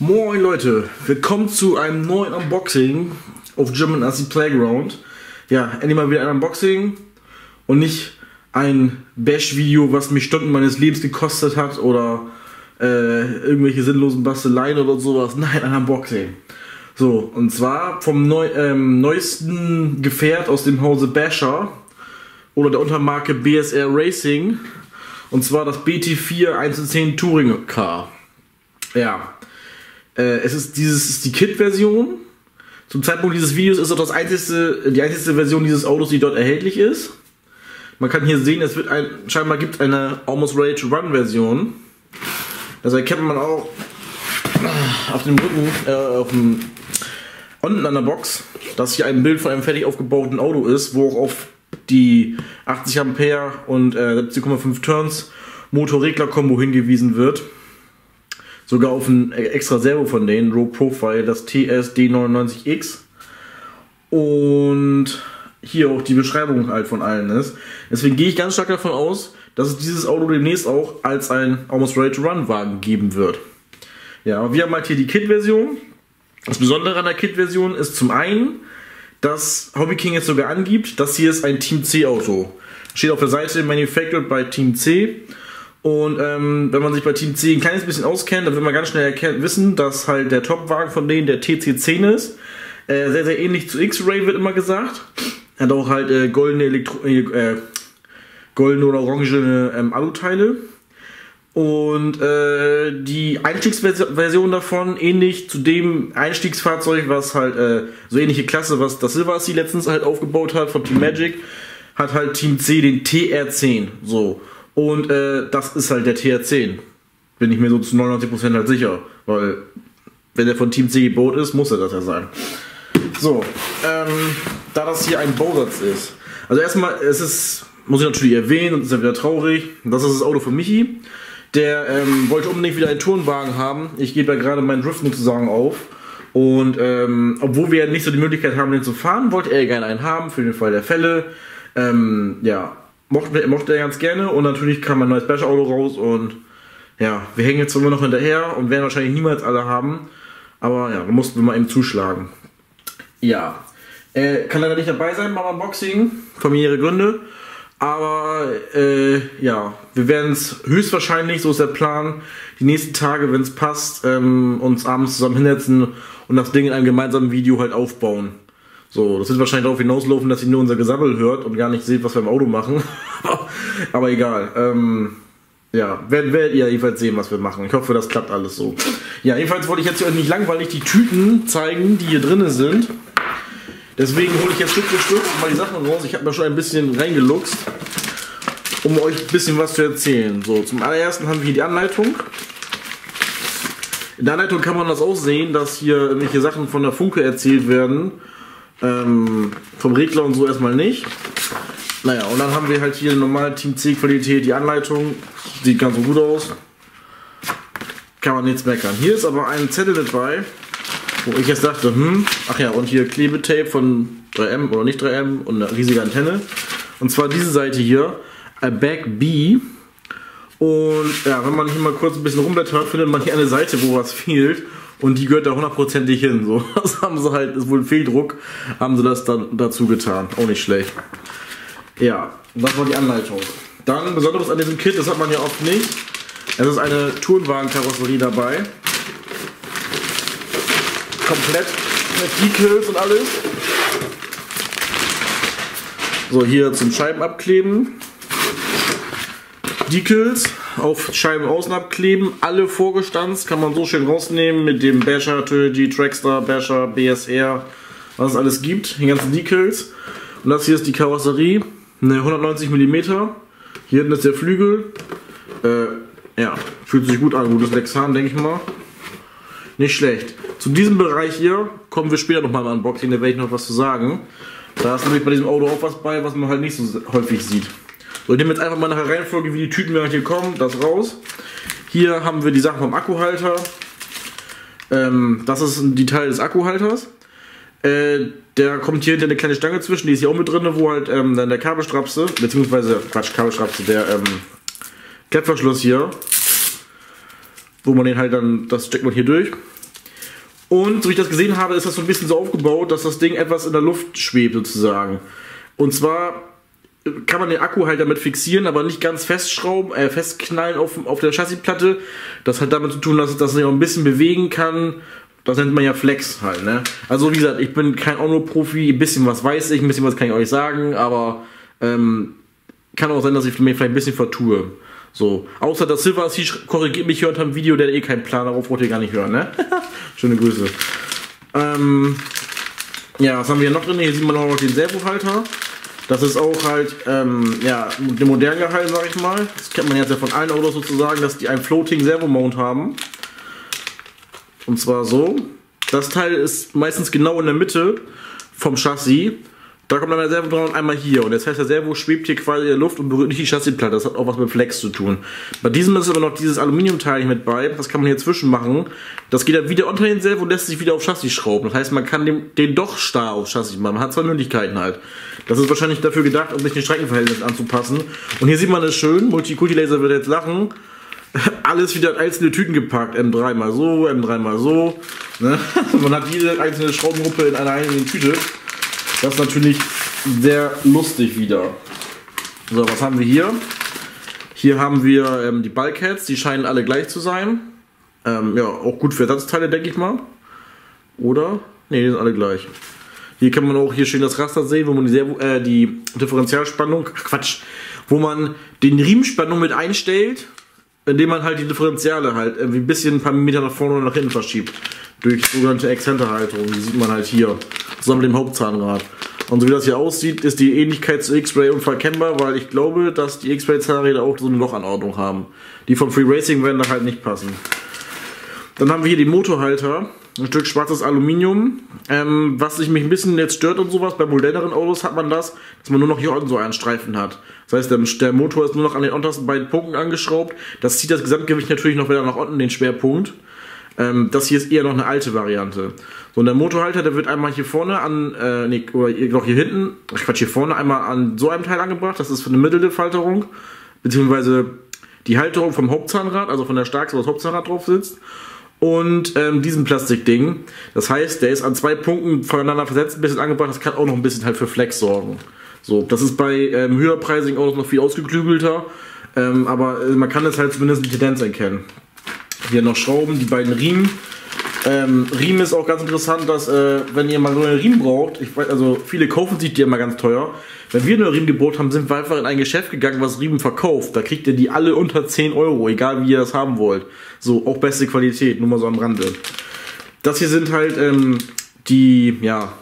Moin Leute, willkommen zu einem neuen Unboxing auf German Assi Playground. Ja, endlich mal wieder ein Unboxing und nicht ein Bash-Video, was mich Stunden meines Lebens gekostet hat oder irgendwelche sinnlosen Basteleien oder sowas. Nein, ein Unboxing. So, und zwar vom neuesten Gefährt aus dem Hause Basher oder der Untermarke BSR Racing, und zwar das BT4 1:10 Touring Car. Ja, es ist die Kit-Version. Zum Zeitpunkt dieses Videos ist auch die einzige Version dieses Autos, die dort erhältlich ist. Man kann hier sehen, es wird scheinbar gibt eine Almost Ready to Run Version. Das erkennt man auch auf dem Rücken, unten an der Box, dass hier ein Bild von einem fertig aufgebauten Auto ist, wo auch auf die 80 Ampere und 17,5 Turns Motorregler-Kombo hingewiesen wird. Sogar auf ein extra Servo von denen, Row Profile, das TSD99X. Und hier auch die Beschreibung halt von allen ist. Deswegen gehe ich ganz stark davon aus, dass es dieses Auto demnächst auch als ein Almost Ready to Run Wagen geben wird. Ja, wir haben halt hier die Kit-Version. Das Besondere an der Kit-Version ist zum einen, dass Hobby King jetzt sogar angibt, das hier ist ein Team C Auto. Steht auf der Seite Manufactured by Team C. Und wenn man sich bei Team C ein kleines bisschen auskennt, dann wird man ganz schnell wissen, dass halt der Top-Wagen von denen der TC10 ist. Sehr, sehr ähnlich zu X-Ray wird immer gesagt. Hat auch halt goldene oder orange Aluteile. Und die Einstiegsversion davon, ähnlich zu dem Einstiegsfahrzeug, was halt so ähnliche Klasse, was das Silver Assi letztens halt aufgebaut hat von Team Magic, hat halt Team C den TR10. So. Und das ist halt der TR10. Bin ich mir so zu 99% halt sicher. Weil, wenn der von Team C gebaut ist, muss er das ja sein. So, da das hier ein Bausatz ist. Also erstmal, muss ich natürlich erwähnen, und ist ja wieder traurig, das ist das Auto von Michi. Der wollte unbedingt wieder einen Tourenwagen haben. Ich gebe da gerade meinen Drift sozusagen auf. Und obwohl wir nicht so die Möglichkeit haben, den zu fahren, wollte er gerne einen haben, für den Fall der Fälle. Ja, mochte er ganz gerne, und natürlich kam ein neues Basher-Auto raus, und ja, wir hängen jetzt immer noch hinterher und werden wahrscheinlich niemals alle haben, aber ja, da mussten wir mal eben zuschlagen. Ja, kann leider nicht dabei sein beim Unboxing, familiäre Gründe, aber ja, wir werden es höchstwahrscheinlich, so ist der Plan, die nächsten Tage, wenn es passt, uns abends zusammen hinsetzen und das Ding in einem gemeinsamen Video halt aufbauen. So, das wird wahrscheinlich darauf hinauslaufen, dass ihr nur unser Gesabbel hört und gar nicht seht, was wir im Auto machen. Aber egal. Ja, werdet ihr jedenfalls sehen, was wir machen. Ich hoffe, das klappt alles so. Ja, jedenfalls wollte ich jetzt hier nicht langweilig die Tüten zeigen, die hier drin sind. Deswegen hole ich jetzt Stück für Stück mal die Sachen raus. Ich habe mir schon ein bisschen reingeluchst, um euch ein bisschen was zu erzählen. So, zum allerersten haben wir hier die Anleitung. In der Anleitung kann man das auch sehen, dass hier irgendwelche Sachen von der Funke erzählt werden. Vom Regler und so erstmal nicht. Naja, und dann haben wir halt hier normal Team C Qualität, die Anleitung. Sieht ganz so gut aus. Kann man nichts meckern. Hier ist aber ein Zettel dabei, wo ich jetzt dachte, ach ja, und hier Klebetape von 3M oder nicht 3M und eine riesige Antenne. Und zwar diese Seite hier, A Bag B. Und ja, wenn man hier mal kurz ein bisschen rumblättert, findet man hier eine Seite, wo was fehlt. Und die gehört da hundertprozentig hin. So, das haben sie halt, ist wohl ein Fehldruck, haben sie das dann dazu getan. Auch nicht schlecht. Ja, das war die Anleitung. Dann Besonderes an diesem Kit, das hat man ja oft nicht. Es ist eine Tourenwagen-Karosserie dabei. Komplett mit Decals und alles. So, hier zum Scheiben abkleben. Decals auf Scheiben außen abkleben, alle vorgestanzt, kann man so schön rausnehmen mit dem Basher, Trilogy, Trackstar, Basher, BSR, was es alles gibt, die ganzen Decals. Und das hier ist die Karosserie, eine 190 mm. Hier hinten ist der Flügel. Ja, fühlt sich gut an, gutes Lexan, denke ich mal. Nicht schlecht. Zu diesem Bereich hier kommen wir später nochmal im Unboxing, da werde ich noch was zu sagen. Da ist nämlich bei diesem Auto auch was bei, was man halt nicht so häufig sieht. So, ich nehme jetzt einfach mal nach der Reihenfolge, wie die Tüten mir hier kommen, das raus. Hier haben wir die Sachen vom Akkuhalter. Das ist die Teil des Akkuhalters. Der kommt hier hinter eine kleine Stange zwischen, die ist hier auch mit drin, wo halt dann der Kabelstrapse, beziehungsweise, Kabelstrapse, der Klettverschluss hier, wo man den halt dann, das steckt man hier durch. Und so wie ich das gesehen habe, ist das so ein bisschen so aufgebaut, dass das Ding etwas in der Luft schwebt sozusagen. Und zwar kann man den Akku halt damit fixieren, aber nicht ganz festknallen auf der Chassisplatte. Das hat damit zu tun, dass es das sich auch ein bisschen bewegen kann. Das nennt man ja Flex halt, ne? Also wie gesagt, ich bin kein Onno-Profi, ein bisschen was weiß ich, ein bisschen was kann ich euch sagen, aber kann auch sein, dass ich mir vielleicht ein bisschen vertue. So, außer dass Silver Sea korrigiert mich hier unter dem Video, der hat eh keinen Plan, darauf wollt ihr gar nicht hören, ne? Schöne Grüße. Ja, was haben wir hier noch drin? Hier sieht man auch noch den Servohalter. Das ist auch halt, ja, der modern gehalten, sag ich mal. Das kennt man jetzt ja von allen Autos sozusagen, dass die einen Floating Servo-Mount haben. Und zwar so. Das Teil ist meistens genau in der Mitte vom Chassis. Da kommt dann der Servo dran und einmal hier. Und das heißt, der Servo schwebt hier quasi in der Luft und berührt nicht die Chassisplatte. Das hat auch was mit Flex zu tun. Bei diesem ist aber noch dieses Aluminiumteil mit bei. Das kann man hier zwischen machen. Das geht dann wieder unter den Servo und lässt sich wieder auf Chassis schrauben. Das heißt, man kann den doch starr auf Chassis machen. Man hat zwei Möglichkeiten halt. Das ist wahrscheinlich dafür gedacht, um sich den Streckenverhältnissen anzupassen. Und hier sieht man es schön. Multikulti-Laser wird jetzt lachen. Alles wieder in einzelne Tüten gepackt. M3 mal so, M3 mal so. Ne? Man hat jede einzelne Schraubengruppe in einer einzigen Tüte. Das ist natürlich sehr lustig wieder. So, was haben wir hier? Hier haben wir die Bulkheads, die scheinen alle gleich zu sein. Ja, auch gut für Ersatzteile, denke ich mal. Oder? Ne, die sind alle gleich. Hier kann man auch hier schön das Raster sehen, wo man die Differentialspannung, Quatsch, wo man den Riemenspannung mit einstellt, indem man halt die Differentiale halt irgendwie ein paar Millimeter nach vorne oder nach hinten verschiebt. Durch sogenannte Exzenterhaltung. Die sieht man halt hier. Zusammen mit dem Hauptzahnrad. Und so wie das hier aussieht, ist die Ähnlichkeit zu X-Ray unverkennbar, weil ich glaube, dass die X-Ray-Zahnräder auch so eine Lochanordnung haben. Die vom Free Racing werden da halt nicht passen. Dann haben wir hier den Motorhalter. Ein Stück schwarzes Aluminium. Was mich ein bisschen jetzt stört und sowas, bei moderneren Autos hat man das, dass man nur noch hier unten so einen Streifen hat. Das heißt, der Motor ist nur noch an den untersten beiden Punkten angeschraubt. Das zieht das Gesamtgewicht natürlich noch wieder nach unten, den Schwerpunkt. Das hier ist eher noch eine alte Variante. So, und der Motorhalter, der wird einmal hier vorne oder hier hinten, hier vorne einmal an so einem Teil angebracht. Das ist für eine Mitteldifferhalterung, beziehungsweise die Halterung vom Hauptzahnrad, also von der Starks, wo das Hauptzahnrad drauf sitzt. Und diesem Plastikding. Das heißt, der ist an zwei Punkten voneinander versetzt, ein bisschen angebracht. Das kann auch noch ein bisschen halt für Flex sorgen. So, das ist bei höherpreisigen Autos noch viel ausgeklügelter. Aber man kann es halt zumindest eine Tendenz erkennen. Hier noch Schrauben, die beiden Riemen. Riemen ist auch ganz interessant, dass wenn ihr mal so einen Riemen braucht, ich weiß, also viele kaufen sich die immer ganz teuer. Wenn wir einen Riemen gebraucht haben, sind wir einfach in ein Geschäft gegangen, was Riemen verkauft. Da kriegt ihr die alle unter 10 Euro, egal wie ihr das haben wollt. So, auch beste Qualität, nur mal so am Rande. Das hier sind halt die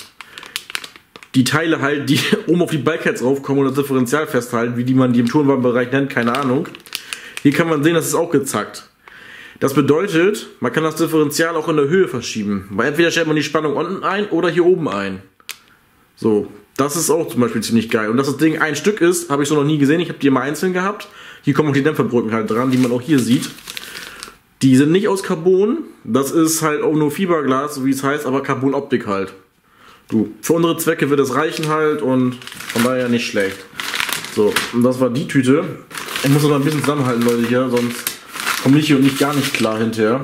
Teile halt, die oben auf die Bulkheads raufkommen und das Differential festhalten, wie die man die im Tourenwagenbereich nennt, keine Ahnung. Hier kann man sehen, das ist auch gezackt. Das bedeutet, man kann das Differential auch in der Höhe verschieben. Weil entweder stellt man die Spannung unten ein oder hier oben ein. So, das ist auch zum Beispiel ziemlich geil. Und dass das Ding ein Stück ist, habe ich so noch nie gesehen. Ich habe die immer einzeln gehabt. Hier kommen auch die Dämpferbrücken halt dran, die man auch hier sieht. Die sind nicht aus Carbon. Das ist halt auch nur Fiberglas, so wie es heißt, aber Carbon-Optik halt. Du, für unsere Zwecke wird es reichen halt und von daher nicht schlecht. So, und das war die Tüte. Ich muss noch ein bisschen zusammenhalten, Leute, hier, sonst komme ich hier und nicht gar nicht klar hinterher.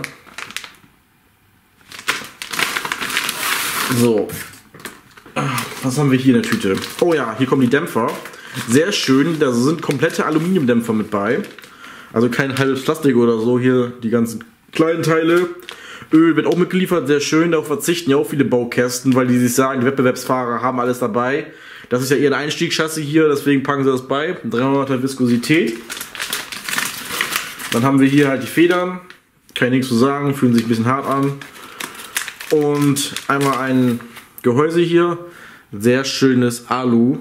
So. Was haben wir hier in der Tüte? Oh ja, hier kommen die Dämpfer. Sehr schön, da sind komplette Aluminiumdämpfer mit bei. Also kein halbes Plastik oder so. Hier die ganzen kleinen Teile. Öl wird auch mitgeliefert, sehr schön. Darauf verzichten ja auch viele Baukästen, weil die sich sagen, die Wettbewerbsfahrer haben alles dabei. Das ist ja eher ein Einstiegschassis hier, deswegen packen sie das bei. 300er Viskosität. Dann haben wir hier halt die Federn. Kann ich nichts zu sagen, fühlen sich ein bisschen hart an. Und einmal ein Gehäuse hier. Sehr schönes Alu.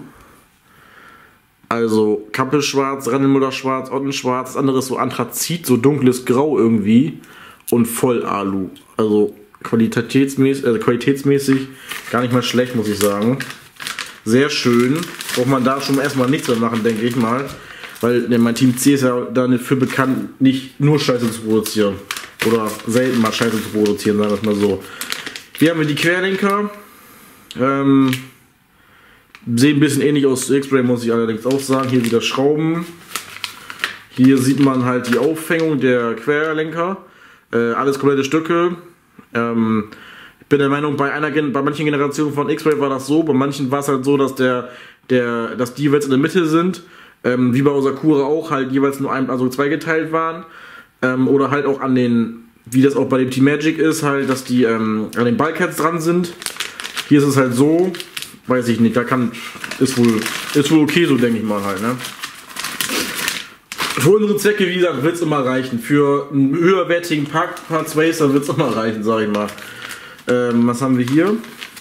Also Kappe schwarz, Rennmutter schwarz, unten schwarz. Das andere ist so Anthrazit, so dunkles Grau irgendwie. Und voll Alu. Also qualitätsmäßig gar nicht mal schlecht, muss ich sagen. Sehr schön. Braucht man da schon erstmal nichts mehr machen, denke ich mal. Weil mein Team C ist ja dafür bekannt, nicht nur Scheiße zu produzieren. Oder selten mal Scheiße zu produzieren, sagen wir es mal so. Hier haben wir die Querlenker. Sehen ein bisschen ähnlich aus zu X-Ray, muss ich allerdings auch sagen. Hier wieder Schrauben. Hier sieht man halt die Aufhängung der Querlenker. Alles komplette Stücke. bin der Meinung, bei manchen Generationen von X-Ray war das so, bei manchen war es halt so, dass dass die jeweils in der Mitte sind, wie bei Osakura auch, halt jeweils nur also zweigeteilt waren. Oder halt auch an den, wie das auch bei dem Team Magic ist, halt, dass die an den Bulkheads dran sind. Hier ist es halt so, weiß ich nicht, ist wohl okay, so denke ich mal halt, ne? Für unsere Zwecke, wie gesagt, wird es immer reichen. Für einen höherwertigen Parts Racer wird es immer reichen, sag ich mal. Was haben wir hier?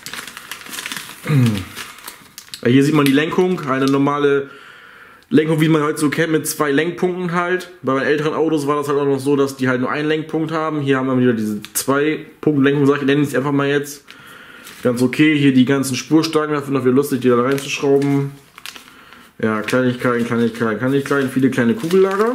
Hier sieht man die Lenkung, eine normale Lenkung, wie man heute so kennt, mit 2 Lenkpunkten halt. Bei meinen älteren Autos war das halt auch noch so, dass die halt nur einen Lenkpunkt haben. Hier haben wir wieder diese 2-Punkt-Lenkung, sag ich, nenne ich es einfach mal jetzt. Ganz okay, hier die ganzen Spurstangen, dafür noch wieder lustig, die da reinzuschrauben. Ja, Kleinigkeiten, viele kleine Kugellager.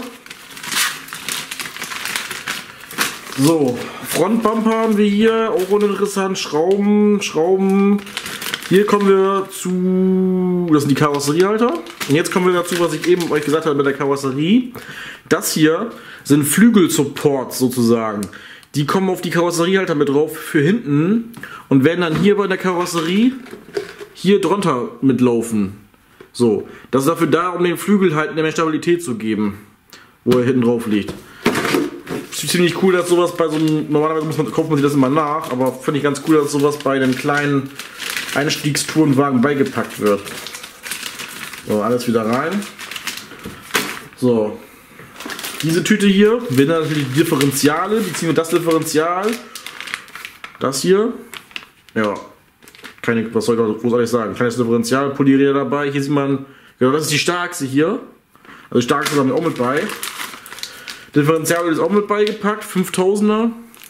So, Frontbumper haben wir hier, auch uninteressant, Schrauben. Hier kommen wir zu, das sind die Karosseriehalter. Und jetzt kommen wir dazu, was ich eben euch gesagt habe mit der Karosserie. Das hier sind Flügelsupports sozusagen. Die kommen auf die Karosseriehalter mit drauf für hinten und werden dann hier bei der Karosserie hier drunter mitlaufen. So, das ist dafür da, um den Flügel halt mehr Stabilität zu geben, wo er hinten drauf liegt. Ziemlich cool, dass sowas bei so einem, normalerweise kauft man sich das immer nach, aber finde ich ganz cool, dass sowas bei einem kleinen Einstiegstourenwagen beigepackt wird. So, alles wieder rein. So, diese Tüte hier, wir haben natürlich die Differentiale, beziehungsweise das Differential. Das hier, ja. Was soll ich großartig sagen? Kleines Differential, Polierierer dabei. Hier sieht man, genau, das ist die starkste hier. Also die starkste haben wir auch mit bei. Differential ist auch mit beigepackt, 5000er.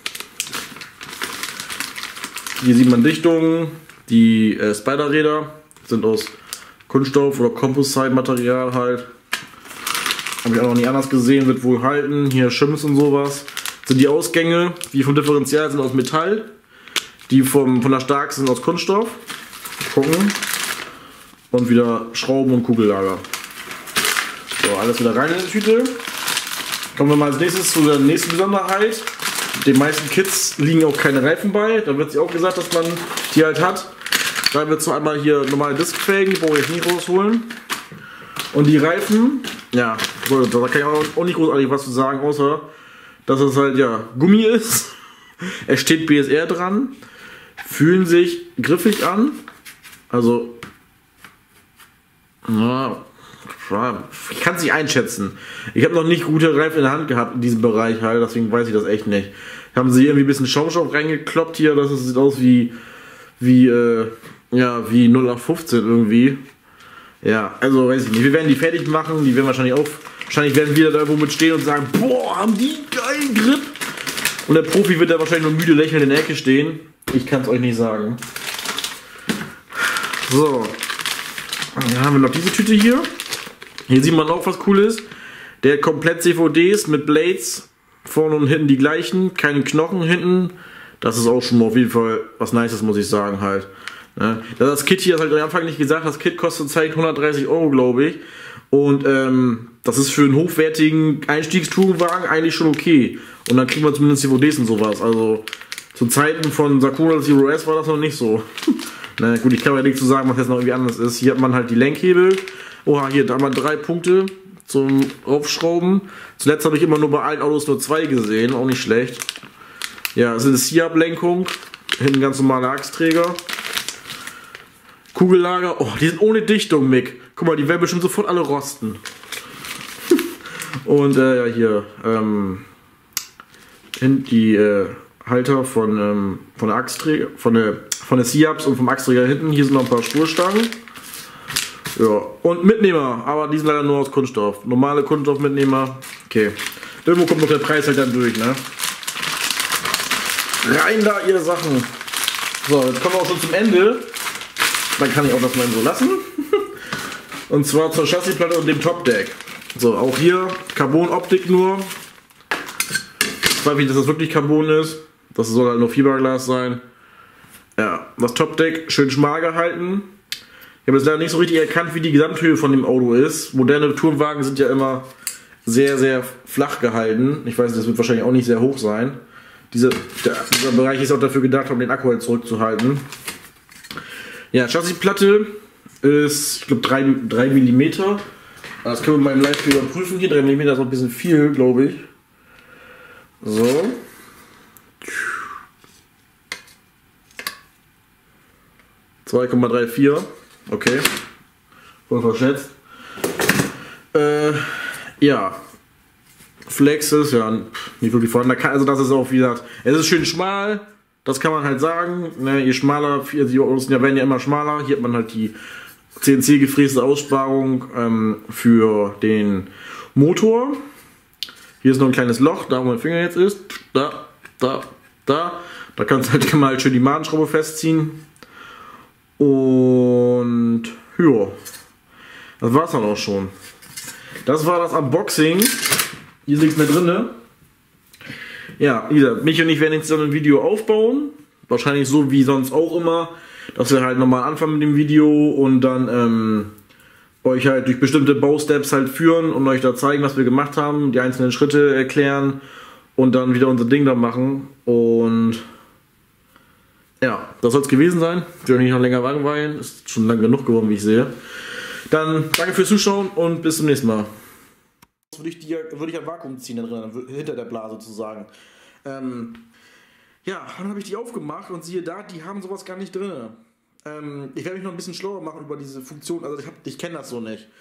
Hier sieht man Dichtungen. Die Spiderräder sind aus Kunststoff oder Composite-Material halt. Habe ich auch noch nie anders gesehen, wird wohl halten. Hier Shims und sowas. Sind die Ausgänge, die vom Differential sind aus Metall. Die von der Stark sind aus Kunststoff. Gucken. Und wieder Schrauben und Kugellager. So, alles wieder rein in die Tüte. Kommen wir mal als nächstes zu der nächsten Besonderheit. Den meisten Kits liegen auch keine Reifen bei. Da wird sich auch gesagt, dass man die halt hat. Da wird so einmal hier normale Diskfelgen, die brauche ich nicht rausholen. Und die Reifen, ja, da kann ich auch nicht großartig was zu sagen, außer dass es halt ja Gummi ist. Es steht BSR dran. Fühlen sich griffig an. Also, ja, ich kann es nicht einschätzen. Ich habe noch nicht gute Reifen in der Hand gehabt in diesem Bereich halt, deswegen weiß ich das echt nicht. Haben sie irgendwie ein bisschen Schaumstoff reingekloppt hier, das sieht aus wie 0815 irgendwie. Ja, also weiß ich nicht. Wir werden die fertig machen, die werden wahrscheinlich werden wir da irgendwo mit stehen und sagen, boah, haben die geilen Grip. Und der Profi wird da wahrscheinlich nur müde lächelnd in der Ecke stehen. Ich kann es euch nicht sagen. So. Dann haben wir noch diese Tüte hier. Hier sieht man auch, was cool ist. Der hat komplett CVDs mit Blades. Vorne und hinten die gleichen. Keine Knochen hinten. Das ist auch schon mal auf jeden Fall was Nices, muss ich sagen halt. Das Kit hier, das habe ich am Anfang nicht gesagt, das Kit kostet zurzeit 130 €, glaube ich. Und das ist für einen hochwertigen Einstiegstourenwagen eigentlich schon okay. Und dann kriegt man zumindest CVDs und sowas. Also zu Zeiten von Sakura Zero S war das noch nicht so. Na gut, ich kann aber nichts zu sagen, was jetzt noch irgendwie anders ist. Hier hat man halt die Lenkhebel. Oha, hier hat man 3 Punkte zum Aufschrauben. Zuletzt habe ich immer nur bei allen Autos nur 2 gesehen, auch nicht schlecht. Ja, es ist eine SIAB-Lenkung. Hinten ganz normaler Achsträger. Kugellager. Oh, die sind ohne Dichtung, Mick. Guck mal, die werden bestimmt sofort alle rosten. Und ja, hier die Halter von der Achsträger, von der SIABs und vom Achsträger hinten. Hier sind noch ein paar Spurstangen. Ja, und Mitnehmer, aber die sind leider nur aus Kunststoff. Normale Kunststoffmitnehmer. Okay. Irgendwo kommt noch der Preis halt dann durch, ne? Rein da, ihr Sachen. So, jetzt kommen wir auch schon zum Ende. Dann kann ich auch das mal so lassen. Und zwar zur Chassisplatte und dem Topdeck. So, auch hier Carbon-Optik nur. Ich weiß nicht, dass das wirklich Carbon ist. Das soll halt nur Fiberglas sein. Ja, das Topdeck schön schmal gehalten. Ich habe jetzt leider nicht so richtig erkannt, wie die Gesamthöhe von dem Auto ist. Moderne Tourenwagen sind ja immer sehr, sehr flach gehalten. Ich weiß, das wird wahrscheinlich auch nicht sehr hoch sein. dieser Bereich ist auch dafür gedacht, um den Akku halt zurückzuhalten. Ja, Chassisplatte ist, ich glaube, 3 mm. Das können wir mal im Live überprüfen. Hier 3 mm ist noch ein bisschen viel, glaube ich. So. (2,34). Okay. Voll verschätzt. Ja. Flex ist ja nicht wirklich vorhanden. Also das ist auch, wie gesagt, es ist schön schmal. Das kann man halt sagen. Ne, je schmaler, die werden ja immer schmaler. Hier hat man halt die CNC gefräste Aussparung für den Motor. Hier ist noch ein kleines Loch, da wo mein Finger jetzt ist. Da. Da kann man halt schön die Madenschraube festziehen. Und ja, das war's dann auch schon. Das war das Unboxing. Hier ist nichts mehr drin. Ja, wie gesagt, mich und ich werden jetzt dann ein Video aufbauen. Wahrscheinlich so wie sonst auch immer. Dass wir halt nochmal anfangen mit dem Video und dann euch halt durch bestimmte Bausteps halt führen und euch da zeigen, was wir gemacht haben, die einzelnen Schritte erklären und dann wieder unser Ding da machen. Und ja, das soll es gewesen sein. Ich will nicht noch länger langweilen. Ist schon lang genug geworden, wie ich sehe. Dann danke fürs Zuschauen und bis zum nächsten Mal. Das würde ich ein Vakuum ziehen da drin, hinter der Blase sozusagen. Ja, dann habe ich die aufgemacht und siehe da, die haben sowas gar nicht drin. Ich werde mich noch ein bisschen schlauer machen über diese Funktion. Also ich kenne das so nicht.